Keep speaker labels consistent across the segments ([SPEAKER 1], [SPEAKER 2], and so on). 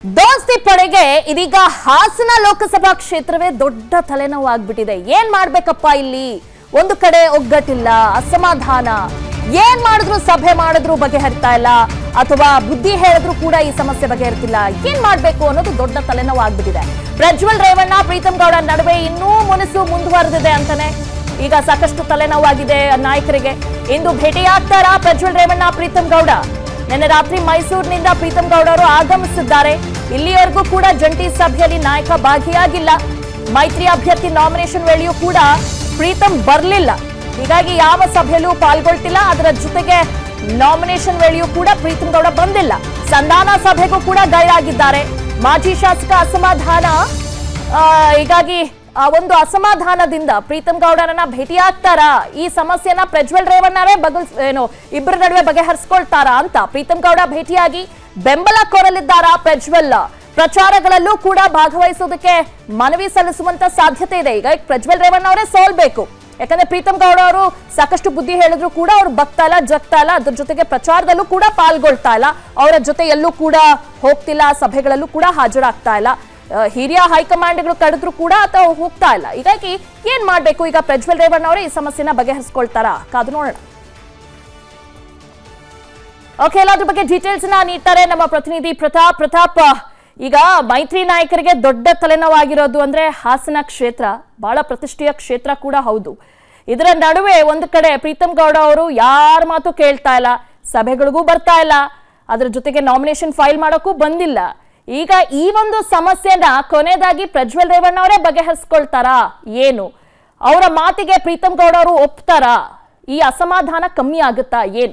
[SPEAKER 1] ದೋಸ್ತಿ ಪಡೆಗೆ ಇದೀಗ ಹಾಸನ ಲೋಕಸಭಾ ಕ್ಷೇತ್ರವೇ ದೊಡ್ಡ ತಲೆನೋವು ಆಗ್ಬಿಟ್ಟಿದೆ. ಏನ್ ಮಾಡ್ಬೇಕಪ್ಪ ಇಲ್ಲಿ? ಒಂದು ಕಡೆ ಒಗ್ಗಟ್ಟಿಲ್ಲ, ಅಸಮಾಧಾನ. ಏನ್ ಮಾಡಿದ್ರು ಸಭೆ ಮಾಡಿದ್ರು ಬಗೆಹರಿತಾ ಇಲ್ಲ, ಅಥವಾ ಬುದ್ಧಿ ಹೇಳಿದ್ರು ಕೂಡ ಈ ಸಮಸ್ಯೆ ಬಗೆಹರಿತಿಲ್ಲ. ಏನ್ ಮಾಡ್ಬೇಕು ಅನ್ನೋದು ದೊಡ್ಡ ತಲೆನೋವು ಆಗ್ಬಿಟ್ಟಿದೆ. ಪ್ರಜ್ವಲ್ ರೇವಣ್ಣ ಪ್ರೀತಮ್ ಗೌಡ ನಡುವೆ ಇನ್ನೂ ಮುನಿಸು ಮುಂದುವರೆದಿದೆ ಅಂತಾನೆ ಈಗ ಸಾಕಷ್ಟು ತಲೆನೋವಾಗಿದೆ ನಾಯಕರಿಗೆ. ಇಂದು ಭೇಟಿಯಾಗ್ತಾರಾ ಪ್ರಜ್ವಲ್ ರೇವಣ್ಣ ಪ್ರೀತಮ್ ಗೌಡ? ನಿನ್ನೆ ರಾತ್ರಿ ಮೈಸೂರಿನಿಂದ ಪ್ರೀತಮ್ ಗೌಡ ಅವರು ಆಗಮಿಸಿದ್ದಾರೆ. ಇಲ್ಲಿಯವರೆಗೂ ಕೂಡ ಜಂಟಿ ಸಭೆಯಲ್ಲಿ ನಾಯಕ ಭಾಗಿಯಾಗಿಲ್ಲ. ಮೈತ್ರಿ ಅಭ್ಯರ್ಥಿ ನಾಮಿನೇಷನ್ ವೇಳೆಯೂ ಕೂಡ ಪ್ರೀತಮ್ ಬರಲಿಲ್ಲ. ಹೀಗಾಗಿ ಯಾವ ಸಭೆಯಲ್ಲೂ ಪಾಲ್ಗೊಳ್ತಿಲ್ಲ. ಅದರ ಜೊತೆಗೆ ನಾಮಿನೇಷನ್ ವೇಳೆಯೂ ಕೂಡ ಪ್ರೀತಮ್ ಗೌಡ ಬಂದಿಲ್ಲ. ಸಂಧಾನ ಸಭೆಗೂ ಕೂಡ ಗೈರಾಗಿದ್ದಾರೆ. ಮಾಜಿ ಶಾಸಕ ಅಸಮಾಧಾನ, ಹೀಗಾಗಿ ಒಂದು ಅಸಮಾಧಾನದಿಂದ ಪ್ರೀತಮ್ ಗೌಡರನ್ನ ಭೇಟಿಯಾಗ್ತಾರಾ? ಈ ಸಮಸ್ಯೆನ ಪ್ರಜ್ವಲ್ ರೇವಣ್ಣರೇ ಇಬ್ಬರ ನಡುವೆ ಬಗೆಹರಿಸ್ಕೊಳ್ತಾರಾ ಅಂತ ಪ್ರೀತಮ್ ಗೌಡ ಭೇಟಿಯಾಗಿ ಬೆಂಬಲ ಕೋರಲಿದ್ದಾರಾ? ಪ್ರಜ್ವಲ್ ಪ್ರಚಾರಗಳಲ್ಲೂ ಕೂಡ ಭಾಗವಹಿಸೋದಕ್ಕೆ ಮನವಿ ಸಲ್ಲಿಸುವಂತ ಸಾಧ್ಯತೆ ಇದೆ. ಈಗ ಪ್ರಜ್ವಲ್ ರೇವಣ್ಣ ಅವರೇ ಸೋಲ್ಬೇಕು. ಯಾಕಂದ್ರೆ ಪ್ರೀತಮ್ ಗೌಡ ಅವರು ಸಾಕಷ್ಟು ಬುದ್ಧಿ ಹೇಳಿದ್ರು ಕೂಡ ಅವ್ರು ಬಗ್ತಾ ಇಲ್ಲ, ಜಗ್ತಾ ಇಲ್ಲ. ಅದ್ರ ಜೊತೆಗೆ ಪ್ರಚಾರದಲ್ಲೂ ಕೂಡ ಪಾಲ್ಗೊಳ್ತಾ ಇಲ್ಲ. ಅವರ ಜೊತೆ ಎಲ್ಲೂ ಕೂಡ ಹೋಗ್ತಿಲ್ಲ, ಸಭೆಗಳಲ್ಲೂ ಕೂಡ ಹಾಜರಾಗ್ತಾ ಇಲ್ಲ. ಹಿರಿಯ ಹೈಕಮಾಂಡ್ಗಳು ಕರೆದ್ರು ಕೂಡ ಅಥವಾ ಹೋಗ್ತಾ ಇಲ್ಲ. ಹೀಗಾಗಿ ಏನ್ ಮಾಡ್ಬೇಕು ಈಗ ಪ್ರಜ್ವಲ್ ರೇವಣ್ಣ ಅವರೇ ಈ ಸಮಸ್ಯೆನ ಬಗೆಹರಿಸ್ಕೊಳ್ತಾರಾ? ಕಾದು ನೋಡೋಣ. ಓಕೆ, ಎಲ್ಲಾದ್ರ ಬಗ್ಗೆ ಡೀಟೇಲ್ಸ್ ನೀಡ್ತಾರೆ ನಮ್ಮ ಪ್ರತಿನಿಧಿ ಪ್ರತಾಪ್. ಈಗ ಮೈತ್ರಿ ನಾಯಕರಿಗೆ ದೊಡ್ಡ ತಲೆನೋವಾಗಿರೋದು ಅಂದ್ರೆ ಹಾಸನ ಕ್ಷೇತ್ರ ಬಹಳ ಪ್ರತಿಷ್ಠೆಯ ಕ್ಷೇತ್ರ ಕೂಡ ಹೌದು. ಇದರ ನಡುವೆ ಒಂದು ಕಡೆ ಪ್ರೀತಮ್ ಗೌಡ ಅವರು ಯಾರ ಮಾತು ಕೇಳ್ತಾ ಇಲ್ಲ, ಸಭೆಗಳಿಗೂ ಬರ್ತಾ ಇಲ್ಲ, ಅದ್ರ ಜೊತೆಗೆ ನಾಮಿನೇಷನ್ ಫೈಲ್ ಮಾಡೋಕ್ಕೂ ಬಂದಿಲ್ಲ. ಈಗ ಈ ಒಂದು ಸಮಸ್ಯೆನ ಕೊನೆಯದಾಗಿ ಪ್ರಜ್ವಲ್ ರೇವಣ್ಣ ಅವರೇ ಬಗೆಹರಿಸ್ಕೊಳ್ತಾರಾ? ಏನು ಅವರ ಮಾತಿಗೆ ಪ್ರೀತಮ್ ಗೌಡ ಅವರು ಒಪ್ತಾರಾ? ಈ ಅಸಮಾಧಾನ ಕಮ್ಮಿ ಆಗುತ್ತಾ? ಏನು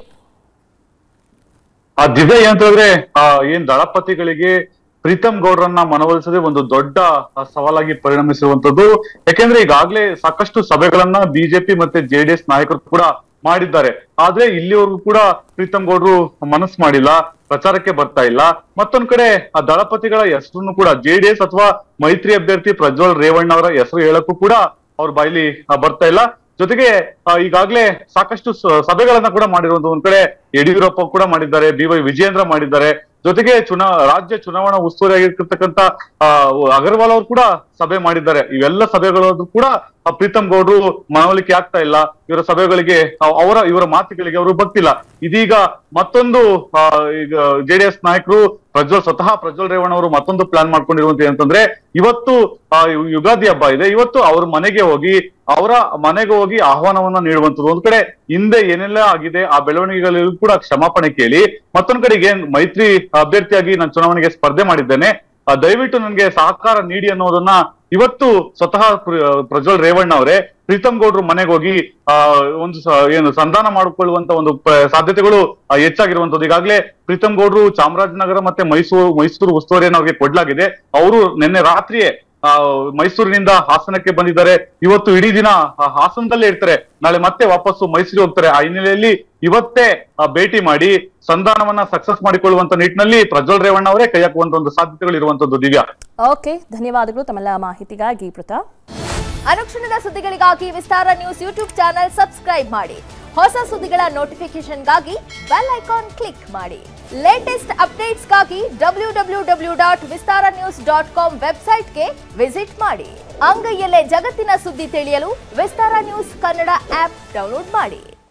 [SPEAKER 2] ದಿವ್ಯ ಅಂತಂದ್ರೆ ಏನ್ ದಳಪತಿಗಳಿಗೆ ಪ್ರೀತಮ್ ಗೌಡ್ರನ್ನ ಮನವೊಲಿಸದೆ ಒಂದು ದೊಡ್ಡ ಸವಾಲಾಗಿ ಪರಿಣಮಿಸಿರುವಂತದ್ದು. ಯಾಕೆಂದ್ರೆ ಈಗಾಗಲೇ ಸಾಕಷ್ಟು ಸಭೆಗಳನ್ನ ಬಿಜೆಪಿ ಮತ್ತೆ ಜೆಡಿಎಸ್ ನಾಯಕರು ಕೂಡ ಮಾಡಿದ್ದಾರೆ. ಆದ್ರೆ ಇಲ್ಲಿವರೆಗೂ ಕೂಡ ಪ್ರೀತಮ್ ಗೌಡ್ರು ಮನಸ್ಸು ಮಾಡಿಲ್ಲ, ಪ್ರಚಾರಕ್ಕೆ ಬರ್ತಾ ಇಲ್ಲ. ಮತ್ತೊಂದ್ ಕಡೆ ಆ ದಳಪತಿಗಳ ಹೆಸರನ್ನು ಕೂಡ ಜೆಡಿಎಸ್ ಅಥವಾ ಮೈತ್ರಿ ಅಭ್ಯರ್ಥಿ ಪ್ರಜ್ವಲ್ ರೇವಣ್ಣ ಅವರ ಹೆಸರು ಹೇಳಕ್ಕೂ ಕೂಡ ಅವ್ರ ಬಾಯಿಲಿ ಬರ್ತಾ ಇಲ್ಲ. ಜೊತೆಗೆ ಈಗಾಗಲೇ ಸಾಕಷ್ಟು ಸಭೆಗಳನ್ನ ಕೂಡ ಮಾಡಿರುವಂತ ಒಂದ್ ಕಡೆ ಯಡಿಯೂರಪ್ಪ ಕೂಡ ಮಾಡಿದ್ದಾರೆ, BY ವಿಜಯೇಂದ್ರ ಮಾಡಿದ್ದಾರೆ. ಜೊತೆಗೆ ರಾಜ್ಯ ಚುನಾವಣಾ ಉಸ್ತುವಾರಿ ಆಗಿರ್ತಕ್ಕಂಥ ಅಗರ್ವಾಲ್ ಅವರು ಕೂಡ ಸಭೆ ಮಾಡಿದ್ದಾರೆ. ಇವೆಲ್ಲ ಸಭೆಗಳಾದ್ರೂ ಕೂಡ ಪ್ರೀತಮ್ ಗೌಡ್ರು ಮನವೊಲಿಕೆ ಆಗ್ತಾ ಇಲ್ಲ. ಇವರ ಸಭೆಗಳಿಗೆ ಇವರ ಮಾತುಗಳಿಗೆ ಅವರು ಬರ್ತಿಲ್ಲ. ಇದೀಗ ಮತ್ತೊಂದು ಈಗ ಜೆಡಿಎಸ್ ನಾಯಕರು ಸ್ವತಃ ಪ್ರಜ್ವಲ್ ರೇವಣ್ಣ ಅವರು ಮತ್ತೊಂದು ಪ್ಲಾನ್ ಮಾಡ್ಕೊಂಡಿರುವಂತ ಅಂತಂದ್ರೆ, ಇವತ್ತು ಯುಗಾದಿ ಹಬ್ಬ ಇದೆ, ಇವತ್ತು ಅವ್ರ ಮನೆಗೆ ಹೋಗಿ ಆಹ್ವಾನವನ್ನ ನೀಡುವಂಥದ್ದು. ಒಂದ್ ಕಡೆ ಹಿಂದೆ ಏನೆಲ್ಲ ಆಗಿದೆ ಆ ಬೆಳವಣಿಗೆಗಳಲ್ಲೂ ಕೂಡ ಕ್ಷಮಾಪಣೆ ಕೇಳಿ, ಮತ್ತೊಂದ್ ಕಡೆಗೆ ಮೈತ್ರಿ ಅಭ್ಯರ್ಥಿಯಾಗಿ ನಾನು ಚುನಾವಣೆಗೆ ಸ್ಪರ್ಧೆ ಮಾಡಿದ್ದೇನೆ, ದಯವಿಟ್ಟು ನನಗೆ ಸಹಕಾರ ನೀಡಿ ಅನ್ನೋದನ್ನ ಇವತ್ತು ಸ್ವತಃ ಪ್ರಜ್ವಲ್ ರೇವಣ್ಣ ಅವರೇ ಪ್ರೀತಮ್ ಗೌಡ್ರು ಮನೆಗೆ ಹೋಗಿ ಏನು ಸಂಧಾನ ಮಾಡಿಕೊಳ್ಳುವಂತ ಒಂದು ಸಾಧ್ಯತೆಗಳು ಹೆಚ್ಚಾಗಿರುವಂತದ್ದು. ಈಗಾಗಲೇ ಪ್ರೀತಮ್ ಗೌಡ್ರು ಚಾಮರಾಜನಗರ ಮತ್ತೆ ಮೈಸೂರು ಉಸ್ತುವಾರಿಯನ್ನು ಅವ್ರಿಗೆ ಕೊಡ್ಲಾಗಿದೆ. ಅವರು ನಿನ್ನೆ ರಾತ್ರಿಯೇ ಮೈಸೂರಿನಿಂದ ಹಾಸನಕ್ಕೆ ಬಂದಿದ್ದಾರೆ. ಇವತ್ತು ಇಡೀ ದಿನ ಹಾಸನದಲ್ಲೇ ಇರ್ತಾರೆ, ನಾಳೆ ಮತ್ತೆ ವಾಪಸ್ಸು ಮೈಸೂರಿಗೆ ಹೋಗ್ತಾರೆ. ಆ ಹಿನ್ನೆಲೆಯಲ್ಲಿ ಇವತ್ತೇ ಭೇಟಿ ಮಾಡಿ ಸಂಧಾನವನ್ನ ಸಕ್ಸಸ್ ಮಾಡಿಕೊಳ್ಳುವಂತ ನಿಟ್ಟಿನಲ್ಲಿ ಪ್ರಜ್ವಲ್ ರೇವಣ್ಣ ಅವರೇ ಕೈ ಹಾಕುವಂತ ಒಂದು ಸಾಧ್ಯತೆಗಳು ಇರುವಂತದ್ದು. ದಿವ್ಯಾ,
[SPEAKER 1] ಓಕೆ, ಧನ್ಯವಾದಗಳು ತಮ್ಮೆಲ್ಲ ಮಾಹಿತಿಗಾಗಿ. ಪ್ರತಾಪ್, ಅನುಕ್ಷಣದ ಸುದ್ದಿಗಳಿಗಾಗಿ Vistara news YouTube channel subscribe ಮಾಡಿ. ಹೊಸ ಸುದ್ದಿಗಳ ನೋಟಿಫಿಕೇಶನ್ಗಾಗಿ ಬೆಲ್ ಐಕಾನ್ ಕ್ಲಿಕ್ ಮಾಡಿ. ಲೇಟೆಸ್ಟ್ ಅಪ್ಡೇಟ್ಸ್ಗಾಗಿ www.vistaranews.com ವೆಬ್ಸೈಟ್ಗೆ ವಿಸಿಟ್ ಮಾಡಿ. ಅಂಗೈಯಲ್ಲೇ ಜಗತ್ತಿನ ಸುದ್ದಿ ತಿಳಿಯಲು Vistara news Kannada app download ಮಾಡಿ.